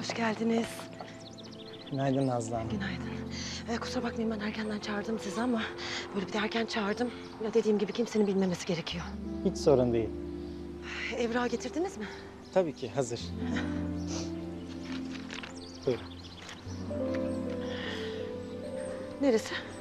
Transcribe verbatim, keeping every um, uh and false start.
Hoş geldiniz. Günaydın Nazlı Hanım. Günaydın. Ee, kusura bakmayın ben erkenden çağırdım sizi ama böyle bir de erken çağırdım. Ya dediğim gibi kimsenin bilmemesi gerekiyor. Hiç sorun değil. Evrağı getirdiniz mi? Tabii ki hazır. Buyurun. Neresi?